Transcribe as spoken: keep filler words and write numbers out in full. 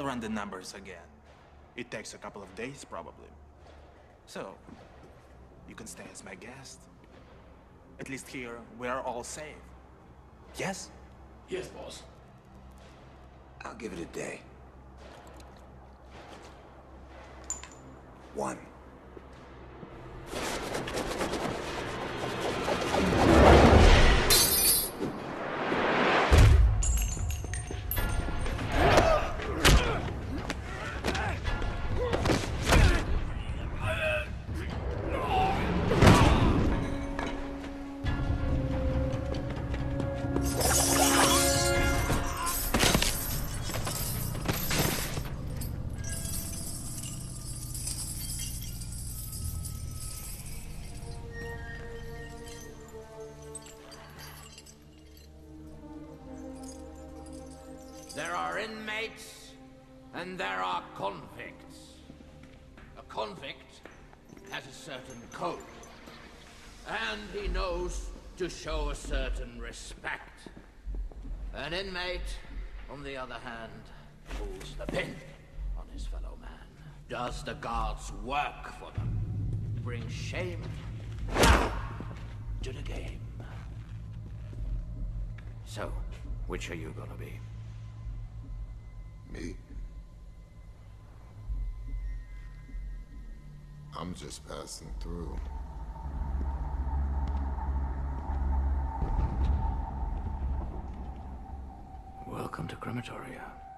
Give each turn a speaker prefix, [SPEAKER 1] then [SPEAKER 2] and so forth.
[SPEAKER 1] I'll run the numbers again. It takes a couple of days, probably. So, you can stay as my guest. At least here, we are all safe. Yes?
[SPEAKER 2] Yes, boss.
[SPEAKER 3] I'll give it a day. One.
[SPEAKER 4] There are inmates, and there are convicts. A convict has a certain code, and he knows to show a certain respect. An inmate, on the other hand, pulls the pin on his fellow man, does the guards' work for them, brings shame to the game. So, which are you gonna be?
[SPEAKER 5] Me? I'm just passing through.
[SPEAKER 4] Welcome to Crematoria.